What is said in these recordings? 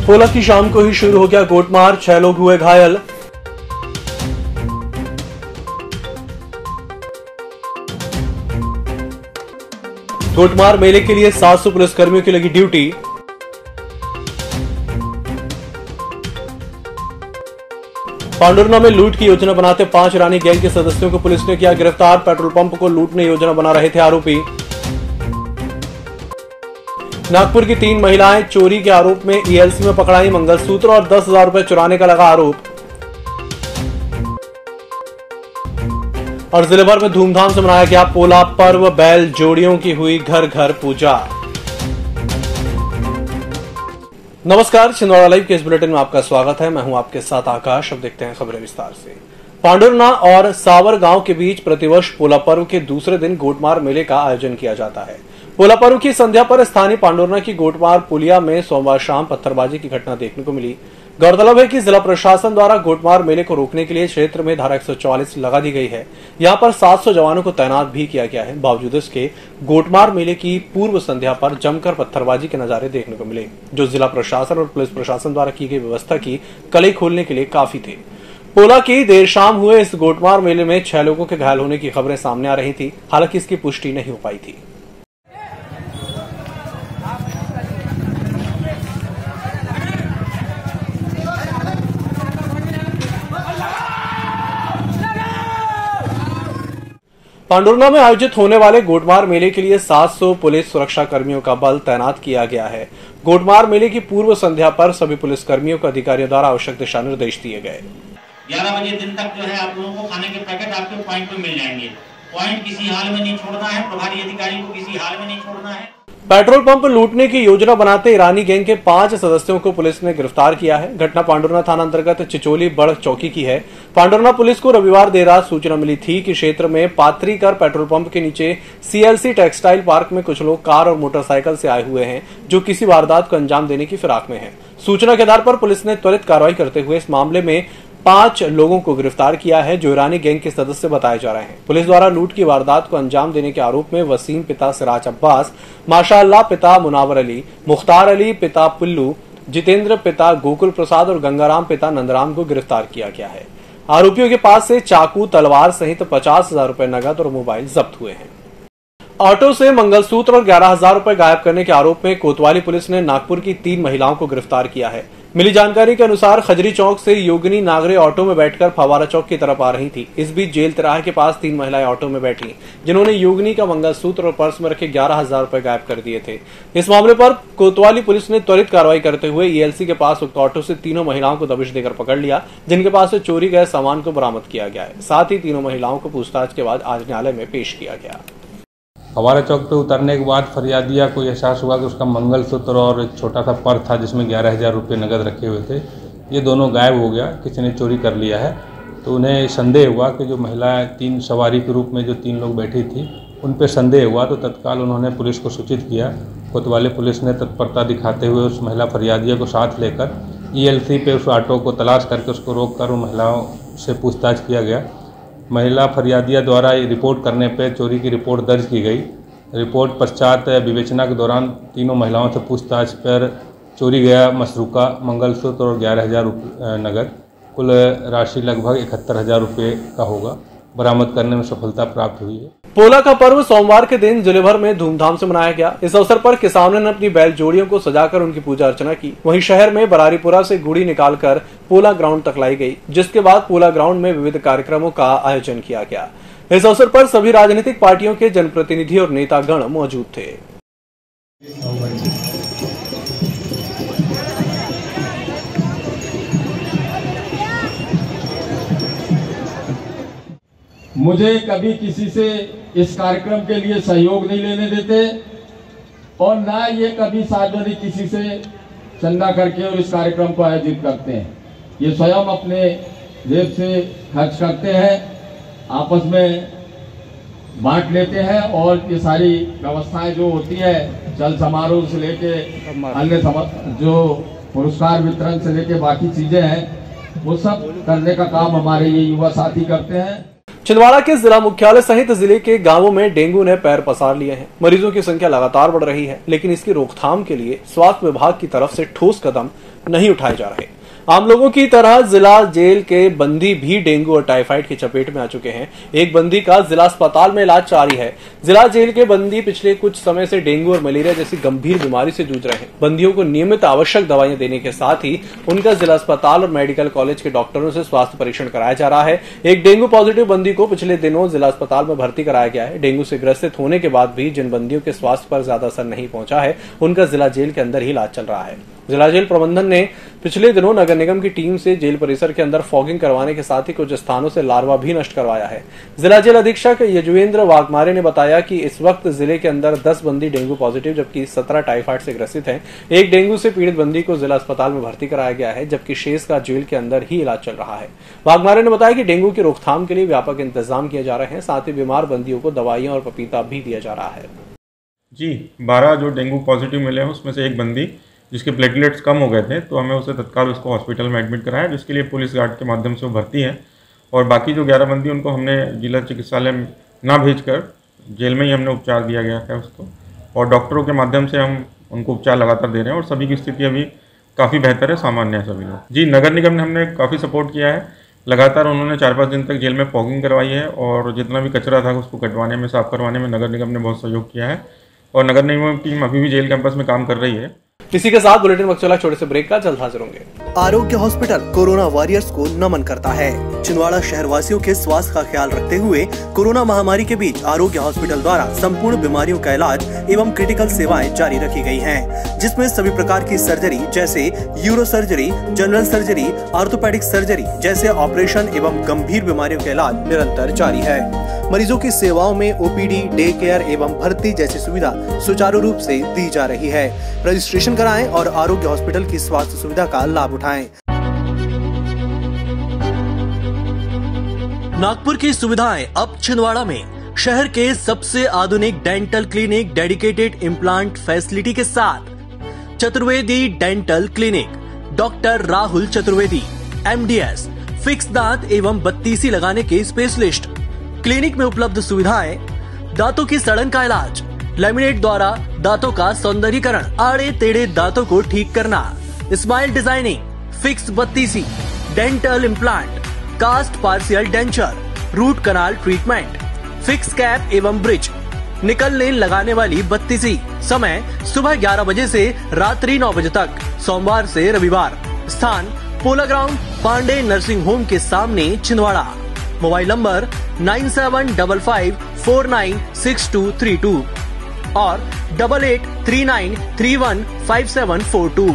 16 की शाम को ही शुरू हो गया गोटमार, 6 लोग हुए घायल। गोटमार मेले के लिए 700 पुलिसकर्मियों की लगी ड्यूटी। पांडुरना में लूट की योजना बनाते 5 ईरानी गैंग के सदस्यों को पुलिस ने किया गिरफ्तार। पेट्रोल पंप को लूटने योजना बना रहे थे आरोपी। नागपुर की 3 महिलाएं चोरी के आरोप में ईएलसी में पकड़ाई। मंगलसूत्र और 10,000 रुपए चुराने का लगा आरोप। और जिले भर में धूमधाम से मनाया गया पोला पर्व, बैल जोड़ियों की हुई घर घर पूजा। नमस्कार, छिंदवाड़ा लाइव के इस बुलेटिन में आपका स्वागत है। मैं हूं आपके साथ आकाश। अब देखते हैं खबरें विस्तार से। पांडुरना और सावर गांव के बीच प्रतिवर्ष पोला पर्व के दूसरे दिन गोटमार मेले का आयोजन किया जाता है। पोला पर्व की संध्या पर स्थानीय पांडुरना की गोटमार पुलिया में सोमवार शाम पत्थरबाजी की घटना देखने को मिली। गौरतलब है कि जिला प्रशासन द्वारा गोटमार मेले को रोकने के लिए क्षेत्र में धारा 144 लगा दी गई है। यहां पर 700 जवानों को तैनात भी किया गया है। बावजूद इसके गोटमार मेले की पूर्व संध्या पर जमकर पत्थरबाजी के नजारे देखने को मिले, जो जिला प्रशासन और पुलिस प्रशासन द्वारा की गई व्यवस्था की कलई खोलने के लिए काफी थे। पोला की देर शाम हुए इस गोटमार मेले में 6 लोगों के घायल होने की खबरें सामने आ रही थी। हालांकि इसकी पुष्टि नहीं हो पाई थी। पांडुरना में आयोजित होने वाले गोटमार मेले के लिए 700 पुलिस सुरक्षा कर्मियों का बल तैनात किया गया है। गोटमार मेले की पूर्व संध्या पर सभी पुलिस कर्मियों को अधिकारियों द्वारा आवश्यक दिशा निर्देश दिए गए। 11 बजे दिन तक जो है आप लोगों को खाने के पैकेट आपके पॉइंट पे मिल जाएंगे। पॉइंट किसी हाल में नहीं छोड़ना है, प्रभारी अधिकारी को किसी हाल में नहीं छोड़ना है। पेट्रोल पंप लूटने की योजना बनाते ईरानी गैंग के 5 सदस्यों को पुलिस ने गिरफ्तार किया है। घटना पांडुरना थाना अंतर्गत चिचोली बड़ चौकी की है। पांडुरना पुलिस को रविवार देर रात सूचना मिली थी कि क्षेत्र में पात्रीकर पेट्रोल पंप के नीचे सीएलसी टेक्सटाइल पार्क में कुछ लोग कार और मोटरसाइकिल से आए हुए हैं, जो किसी वारदात को अंजाम देने की फिराक में है। सूचना के आधार पर पुलिस ने त्वरित कार्रवाई करते हुए इस मामले में 5 लोगों को गिरफ्तार किया है, जो ईरानी गैंग के सदस्य बताए जा रहे हैं। पुलिस द्वारा लूट की वारदात को अंजाम देने के आरोप में वसीम पिता सिराज अब्बास, माशाअल्लाह पिता मुनावर अली, मुख्तार अली पिता पुल्लू, जितेंद्र पिता गोकुल प्रसाद और गंगाराम पिता नंदराम को गिरफ्तार किया गया है। आरोपियों के पास से चाकू, तलवार सहित 50,000 रुपए नगद और मोबाइल जब्त हुए हैं। ऑटो से मंगलसूत्र और 11,000 रुपए गायब करने के आरोप में कोतवाली पुलिस ने नागपुर की 3 महिलाओं को गिरफ्तार किया है। मिली जानकारी के अनुसार खजरी चौक से योगिनी नागरे ऑटो में बैठकर फवारा चौक की तरफ आ रही थी। इस बीच जेल तिराहे के पास 3 महिलाएं ऑटो में बैठी, जिन्होंने योगिनी का मंगलसूत्र और पर्स में रखे 11,000 रुपए गायब कर दिए थे। इस मामले पर कोतवाली पुलिस ने त्वरित कार्रवाई करते हुए ईएलसी के पास उक्त ऑटो से तीनों महिलाओं को दबिश देकर पकड़ लिया, जिनके पास से चोरी गए सामान को बरामद किया गया है। साथ ही तीनों महिलाओं को पूछताछ के बाद आज न्यायालय में पेश किया गया। फवारा चौक पे उतरने के बाद फरियादिया को एहसास हुआ कि उसका मंगलसूत्र और एक छोटा सा पर्स था जिसमें 11,000 रुपये नकद रखे हुए थे, ये दोनों गायब हो गया, किसी ने चोरी कर लिया है। तो उन्हें संदेह हुआ कि जो महिलाएं 3 सवारी के रूप में जो 3 लोग बैठी थी, उन पे संदेह हुआ, तो तत्काल उन्होंने पुलिस को सूचित किया। कोतवाली पुलिस ने तत्परता दिखाते हुए उस महिला फरियादिया को साथ लेकर ईएलसी पे उस ऑटो को तलाश करके उसको रोक कर उन महिलाओं से पूछताछ किया गया। महिला फरियादिया द्वारा रिपोर्ट करने पर चोरी की रिपोर्ट दर्ज की गई। रिपोर्ट पश्चात विवेचना के दौरान तीनों महिलाओं से पूछताछ पर चोरी गया मशरूका मंगलसूत्र और 11,000 नगद, कुल राशि लगभग 71,000 रुपये का होगा, बरामद करने में सफलता प्राप्त हुई है। पोला का पर्व सोमवार के दिन जिले भर में धूमधाम से मनाया गया। इस अवसर पर किसानों ने अपनी बैल जोड़ियों को सजाकर उनकी पूजा अर्चना की। वहीं शहर में बरारीपुरा से गुड़ी निकालकर पोला ग्राउंड तक लाई गई, जिसके बाद पोला ग्राउंड में विविध कार्यक्रमों का आयोजन किया गया। इस अवसर पर सभी राजनीतिक पार्टियों के जनप्रतिनिधि और नेतागण मौजूद थे। मुझे कभी किसी से इस कार्यक्रम के लिए सहयोग नहीं लेने देते और ना ये कभी सार्वजनिक किसी से चंदा करके और इस कार्यक्रम को आयोजित करते हैं। ये स्वयं अपने जेब से खर्च करते हैं, आपस में बांट लेते हैं और ये सारी व्यवस्थाएं जो होती है, जल समारोह से लेके अन्य जो पुरस्कार वितरण से लेके बाकी चीजें हैं, वो सब करने का काम हमारे ये युवा साथी करते हैं। छिंदवाड़ा के जिला मुख्यालय सहित जिले के गांवों में डेंगू ने पैर पसार लिए हैं। मरीजों की संख्या लगातार बढ़ रही है, लेकिन इसकी रोकथाम के लिए स्वास्थ्य विभाग की तरफ से ठोस कदम नहीं उठाए जा रहे। आम लोगों की तरह जिला जेल के बंदी भी डेंगू और टाइफाइड की चपेट में आ चुके हैं। एक बंदी का जिला अस्पताल में इलाज जारी है। जिला जेल के बंदी पिछले कुछ समय से डेंगू और मलेरिया जैसी गंभीर बीमारी से जूझ रहे हैं। बंदियों को नियमित आवश्यक दवाइयां देने के साथ ही उनका जिला अस्पताल और मेडिकल कॉलेज के डॉक्टरों से स्वास्थ्य परीक्षण कराया जा रहा है। एक डेंगू पॉजिटिव बंदी को पिछले दिनों जिला अस्पताल में भर्ती कराया गया है। डेंगू से ग्रसित होने के बाद भी जिन बंदियों के स्वास्थ्य पर ज्यादा असर नहीं पहुंचा है, उनका जिला जेल के अंदर ही इलाज चल रहा है। जिला जेल प्रबंधन ने पिछले दिनों नगर निगम की टीम से जेल परिसर के अंदर फॉगिंग करवाने के साथ ही कुछ स्थानों से लार्वा भी नष्ट करवाया है। जिला जेल अधीक्षक यजुवेंद्र वाघमारे ने बताया कि इस वक्त जिले के अंदर 10 बंदी डेंगू पॉजिटिव जबकि 17 टाइफाइड से ग्रसित हैं। एक डेंगू से पीड़ित बंदी को जिला अस्पताल में भर्ती कराया गया है, जबकि शेष का जेल के अंदर ही इलाज चल रहा है। वाघमारे ने बताया कि डेंगू की रोकथाम के लिए व्यापक इंतजाम किए जा रहे हैं, साथ ही बीमार बंदियों को दवाइयां और पपीता भी दिया जा रहा है। जी 12 जो डेंगू पॉजिटिव मिले हैं उसमें से एक बंदी जिसके प्लेटलेट्स कम हो गए थे, तो हमें उसे तत्काल उसको हॉस्पिटल में एडमिट कराया, जिसके लिए पुलिस गार्ड के माध्यम से वो भर्ती है। और बाकी जो 11 बंदी उनको हमने जिला चिकित्सालय ना भेजकर जेल में ही हमने उपचार दिया गया है उसको, और डॉक्टरों के माध्यम से हम उनको उपचार लगातार दे रहे हैं और सभी की स्थिति अभी काफ़ी बेहतर है, सामान्य है सभी लोग। जी नगर निगम ने हमने काफ़ी सपोर्ट किया है। लगातार उन्होंने 4-5 दिन तक जेल में फॉगिंग करवाई है और जितना भी कचरा था उसको कटवाने में, साफ करवाने में नगर निगम ने बहुत सहयोग किया है और नगर निगम टीम अभी भी जेल कैंपस में काम कर रही है। इसी के साथ बुलेटिन वक्त चला, छोटे से ब्रेक का, जल्द हाजिर होंगे। आरोग्य हॉस्पिटल कोरोना वॉरियर्स को नमन करता है। छिंदवाड़ा शहरवासियों के स्वास्थ्य का ख्याल रखते हुए कोरोना महामारी के बीच आरोग्य हॉस्पिटल द्वारा संपूर्ण बीमारियों का इलाज एवं क्रिटिकल सेवाएं जारी रखी गई हैं, जिसमें सभी प्रकार की सर्जरी जैसे यूरो surgery, general surgery, orthopaedic surgery जैसे ऑपरेशन एवं गंभीर बीमारियों का इलाज निरंतर जारी है। मरीजों की सेवाओं में ओपीडी, डे केयर एवं भर्ती जैसी सुविधा सुचारू रूप से दी जा रही है। रजिस्ट्रेशन कराएं और आरोग्य हॉस्पिटल की स्वास्थ्य सुविधा का लाभ उठाएं। नागपुर की सुविधाएं अब छिंदवाड़ा में। शहर के सबसे आधुनिक dental clinic dedicated implant facility के साथ Chaturvedi dental clinic, doctor Rahul Chaturvedi, MDS, fix दांत एवं बत्तीसी लगाने के स्पेशलिस्ट। क्लिनिक में उपलब्ध सुविधाएं: दांतों की सड़न का इलाज, लैमिनेट द्वारा दांतों का सौंदर्यीकरण, आड़े टेढ़े दांतों को ठीक करना, स्माइल डिजाइनिंग, फिक्स बत्तीसी, dental implant, cast partial denture, root canal treatment, fix cap एवं ब्रिज, निकल लेन लगाने वाली बत्तीसी। समय सुबह 11 बजे से रात्रि 9 बजे तक, सोमवार से रविवार। स्थान Pola ground, Pandey nursing home के सामने, छिंदवाड़ा। मोबाइल नंबर 9755496232 और 8839315742।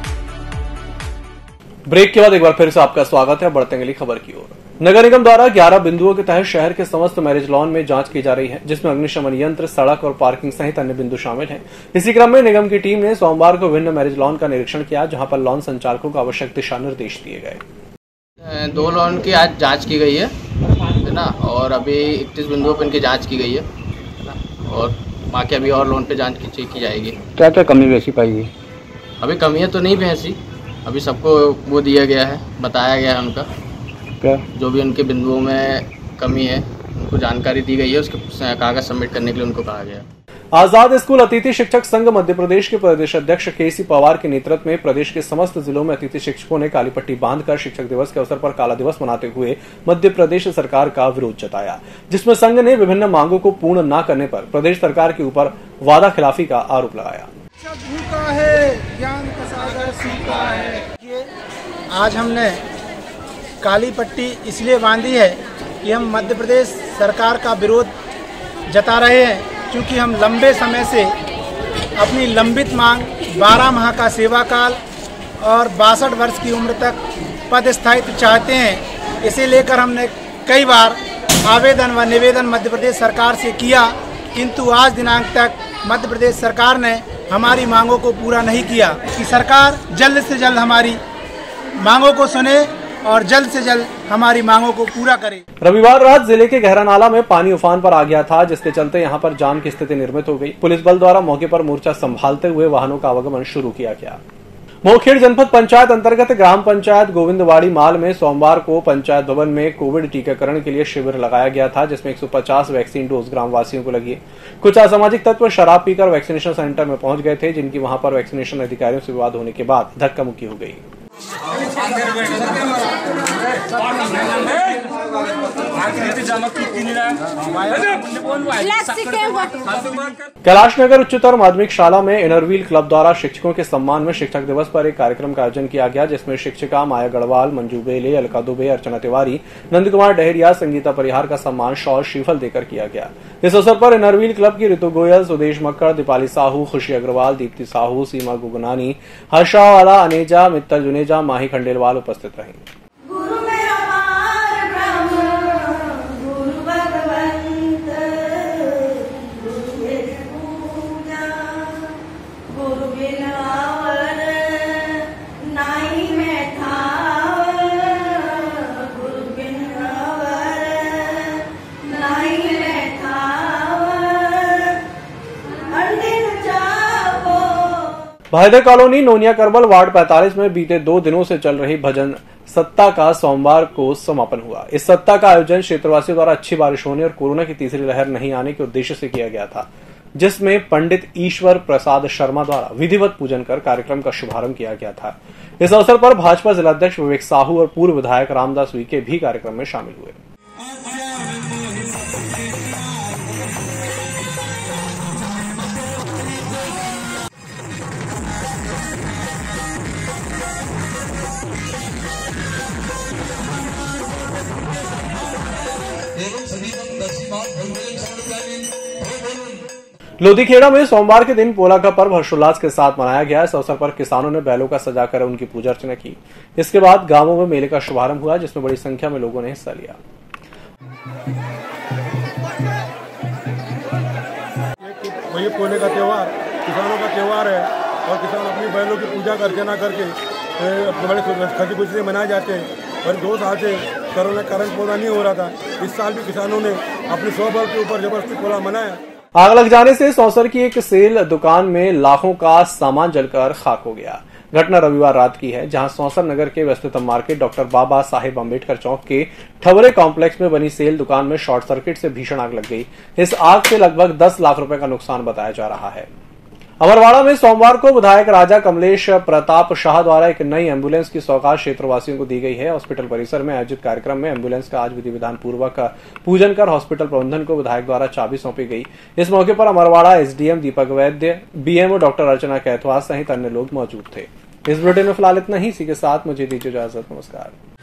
ब्रेक के बाद एक बार फिर से आपका स्वागत है। बढ़ते हैं अगली खबर की ओर। नगर निगम द्वारा 11 बिंदुओं के तहत शहर के समस्त मैरिज लॉन में जांच की जा रही है, जिसमें अग्निशमन यंत्र, सड़क और पार्किंग सहित अन्य बिंदु शामिल हैं। इसी क्रम में निगम की टीम ने सोमवार को विभिन्न मैरिज लॉन का निरीक्षण किया, जहां पर लॉन संचालकों को आवश्यक दिशा निर्देश दिए गए। 2 लॉन की आज जांच की गई है ना, और अभी 31 बिंदुओं पर इनकी जांच की गई है ना, और बाकी अभी और लोन पे जांच की जाएगी। क्या क्या कमी वैसी पाई गई? अभी कमियां तो नहीं भैंसी, अभी सबको वो दिया गया है, बताया गया है उनका क्या जो भी उनके बिंदुओं में कमी है उनको जानकारी दी गई है, उसके कागज सबमिट करने के लिए उनको कहा गया है। आजाद स्कूल अतिथि शिक्षक संघ मध्य प्रदेश के प्रदेश अध्यक्ष केसी पवार के नेतृत्व में प्रदेश के समस्त जिलों में अतिथि शिक्षकों ने काली पट्टी बांधकर शिक्षक दिवस के अवसर पर काला दिवस मनाते हुए मध्य प्रदेश सरकार का विरोध जताया, जिसमें संघ ने विभिन्न मांगों को पूर्ण न करने पर प्रदेश सरकार के ऊपर वादा खिलाफी का आरोप लगाया। आज हमने काली पट्टी इसलिए बांधी है कि हम मध्य प्रदेश सरकार का विरोध जता रहे हैं, क्योंकि हम लंबे समय से अपनी लंबित मांग 12 माह का सेवा काल और 62 वर्ष की उम्र तक पद स्थायित्व चाहते हैं। इसे लेकर हमने कई बार आवेदन व निवेदन मध्य प्रदेश सरकार से किया, किंतु आज दिनांक तक मध्य प्रदेश सरकार ने हमारी मांगों को पूरा नहीं किया। कि सरकार जल्द से जल्द हमारी मांगों को सुने और जल्द से जल्द हमारी मांगों को पूरा करे। रविवार रात जिले के गहरा नाला में पानी उफान पर आ गया था, जिसके चलते यहां पर जाम की स्थिति निर्मित हो गई। पुलिस बल द्वारा मौके पर मोर्चा संभालते हुए वाहनों का आवागमन शुरू किया गया। मोखेड़ जनपद पंचायत अंतर्गत ग्राम पंचायत गोविंदवाड़ी माल में सोमवार को पंचायत भवन में कोविड टीकाकरण के लिए शिविर लगाया गया था, जिसमें 150 वैक्सीन डोज ग्रामवासियों को लगी। कुछ असामाजिक तत्व शराब पीकर वैक्सीनेशन सेंटर में पहुंच गए थे, जिनकी वहां पर वैक्सीनेशन अधिकारियों से विवाद होने के बाद धक्का मुक्की हो गई। कैलाश नगर उच्चतर माध्यमिक शाला में इनरव्हील क्लब द्वारा शिक्षकों के सम्मान में शिक्षक दिवस पर एक कार्यक्रम का आयोजन किया गया, जिसमें शिक्षिका माया गढ़वाल, मंजू बेले, अलका दुबे, अर्चना तिवारी, नंद कुमार डहरिया, संगीता परिहार का सम्मान शॉल श्रीफल देकर किया गया। इस अवसर पर इनरव्हील क्लब की ऋतु गोयल, सुदेश मक्कड़, दीपाली साहू, खुशी अग्रवाल, दीप्ति साहू, सीमा गुगनानी, हर्षावाला, अनेजा, मित्तल जुनेजा, माही खंडेलवाल उपस्थित रही। भाईदर कॉलोनी नोनिया करबल वार्ड 45 में बीते 2 दिनों से चल रही भजन सत्ता का सोमवार को समापन हुआ। इस सत्ता का आयोजन क्षेत्रवासियों द्वारा अच्छी बारिश होने और कोरोना की तीसरी लहर नहीं आने के उद्देश्य से किया गया था, जिसमें पंडित ईश्वर प्रसाद शर्मा द्वारा विधिवत पूजन कर कार्यक्रम का शुभारंभ किया गया था। इस अवसर पर भाजपा जिलाध्यक्ष विवेक साहू और पूर्व विधायक रामदास उइके भी कार्यक्रम में शामिल हुए। लोधीखेड़ा में सोमवार के दिन पोला का पर्व हर्षोल्लास के साथ मनाया गया। इस अवसर पर किसानों ने बैलों का सजाकर उनकी पूजा अर्चना की। इसके बाद गांवों में मेले का शुभारंभ हुआ, जिसमें बड़ी संख्या में लोगों ने हिस्सा लिया। ये पोले का त्योहार किसानों का त्योहार है और किसान अपनी बैलों की पूजा अर्चना करके बड़े खुशी खुशी से मनाए जाते हैं। और 2 साल से कोरोना कारण पोला नहीं हो रहा था, इस साल भी किसानों ने अपने 100 बल के ऊपर जबरदस्ती पोला मनाया। आग लग जाने से सौंसर की एक सेल दुकान में लाखों का सामान जलकर खाक हो गया। घटना रविवार रात की है, जहां सौंसर नगर के व्यस्ततम मार्केट डॉक्टर बाबा साहेब अम्बेडकर चौक के ठवरे कॉम्प्लेक्स में बनी सेल दुकान में शॉर्ट सर्किट से भीषण आग लग गई। इस आग से लगभग 10 लाख रुपए का नुकसान बताया जा रहा है। अमरवाड़ा में सोमवार को विधायक राजा कमलेश प्रताप शाह द्वारा एक नई एम्बुलेंस की सौगात क्षेत्रवासियों को दी गई है। हॉस्पिटल परिसर में आयोजित कार्यक्रम में एम्बुलेंस का आज विधि विधान पूर्वक पूजन कर हॉस्पिटल प्रबंधन को विधायक द्वारा चाबी सौंपी गई। इस मौके पर अमरवाड़ा एसडीएम दीपक वैद्य, बीएमओ डॉक्टर अर्चना कैथवास सहित अन्य लोग मौजूद थे। इस बुलेटिन में फिलहाल इतना ही। इसी के साथ मुझे दीजिए इजाजत। नमस्कार।